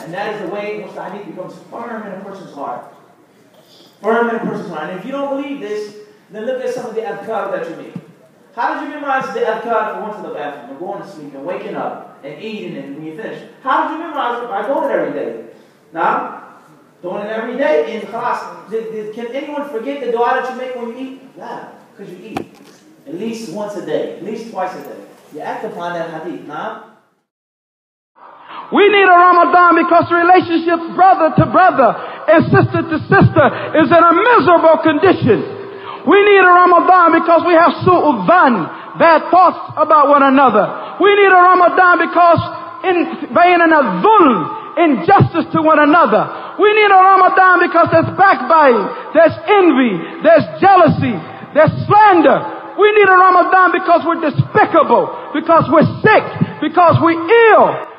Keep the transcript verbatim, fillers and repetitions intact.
And that is the way in which the hadith becomes firm in a person's heart. Firm in a person's heart. And if you don't believe this, then look at some of the adhkar that you make. How did you memorize the adhkar for going to the bathroom and going to sleep and waking up and eating and when you finish? How did you memorize it? By doing it every day. Now, doing it every day in class. Did, did, can anyone forget the dua that you make when you eat? Yeah, because you eat. At least once a day. At least twice a day. You act upon that hadith. Now, we need a Ramadan because relationship brother to brother and sister to sister is in a miserable condition. We need a Ramadan because we have su'ul dhan, bad thoughts about one another. We need a Ramadan because in baynana dhulm, injustice to one another. We need a Ramadan because there's backbiting, there's envy, there's jealousy, there's slander. We need a Ramadan because we're despicable, because we're sick, because we're ill.